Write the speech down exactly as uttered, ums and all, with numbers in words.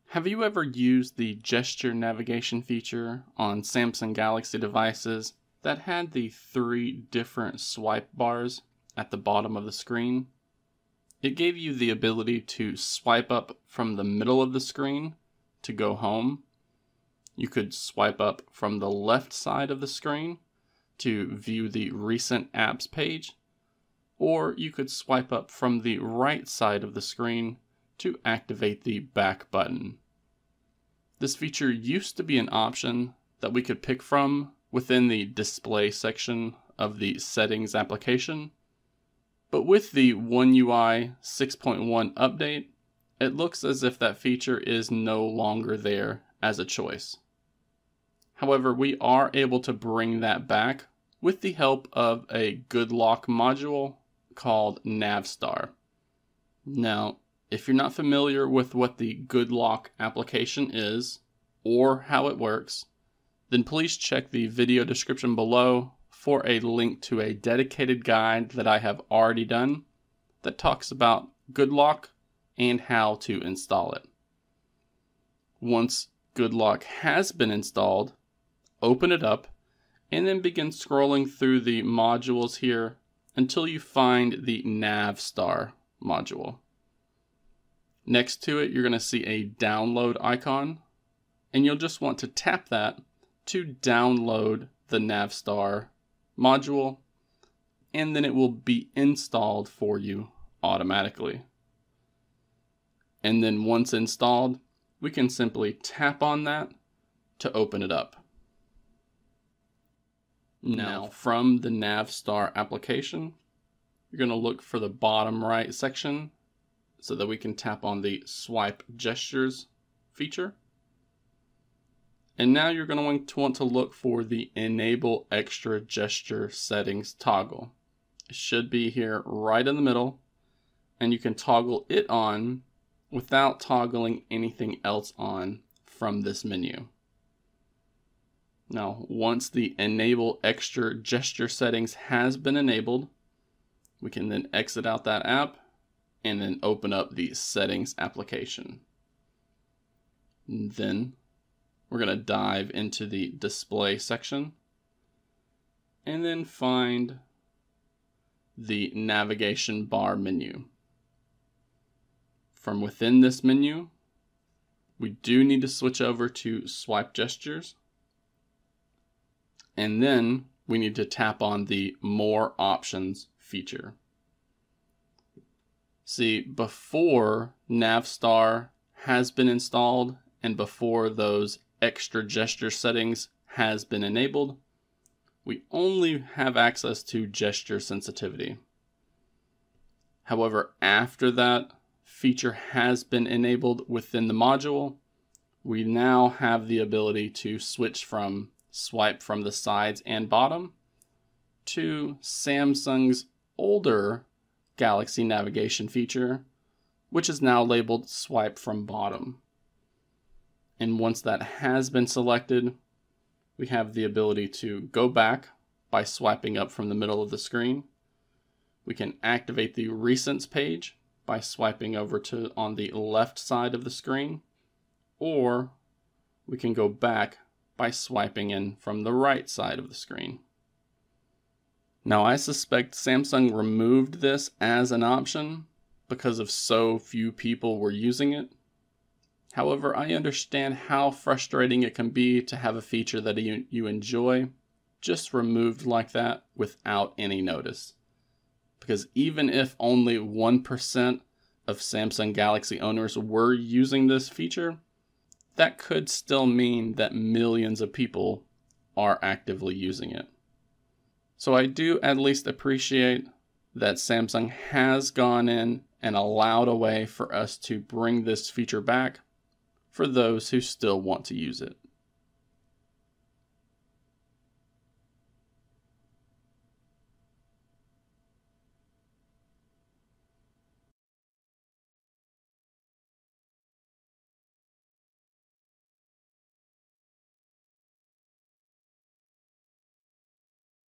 Have you ever used the gesture navigation feature on Samsung Galaxy devices that had the three different swipe bars at the bottom of the screen? It gave you the ability to swipe up from the middle of the screen to go home. You could swipe up from the left side of the screen to view the recent apps page, or you could swipe up from the right side of the screen to activate the back button. This feature used to be an option that we could pick from within the display section of the settings application, but with the One U I six point one update, it looks as if that feature is no longer there as a choice. However, we are able to bring that back with the help of a good lock module called NavStar. Now, if you're not familiar with what the good lock application is or how it works, then please check the video description below for a link to a dedicated guide that I have already done that talks about good lock and how to install it. Once good lock has been installed, open it up and then begin scrolling through the modules here until you find the NavStar module. Next to it, you're going to see a download icon, and you'll just want to tap that to download the NavStar module, and then it will be installed for you automatically. And then once installed, we can simply tap on that to open it up. Now, from the NavStar application, you're going to look for the bottom right section so that we can tap on the swipe gestures feature. And now you're going to want to look for the enable extra gesture settings toggle. It should be here right in the middle, and you can toggle it on without toggling anything else on from this menu. Now, once the enable extra gesture settings has been enabled, we can then exit out that app and then open up the settings application. And then we're going to dive into the display section and then find the navigation bar menu. From within this menu, we do need to switch over to swipe gestures. And then we need to tap on the more options feature. See, before NavStar has been installed and before those extra gesture settings has been enabled, we only have access to gesture sensitivity. However, after that feature has been enabled within the module, we now have the ability to switch from swipe from the sides and bottom to Samsung's older Galaxy navigation feature, which is now labeled swipe from bottom. And once that has been selected, we have the ability to go back by swiping up from the middle of the screen. We can activate the recents page by swiping over to on the left side of the screen, or we can go back by swiping in from the right side of the screen. Now, I suspect Samsung removed this as an option because of so few people were using it. However, I understand how frustrating it can be to have a feature that you, you enjoy just removed like that without any notice. Because even if only one percent of Samsung Galaxy owners were using this feature, that could still mean that millions of people are actively using it. So I do at least appreciate that Samsung has gone in and allowed a way for us to bring this feature back for those who still want to use it.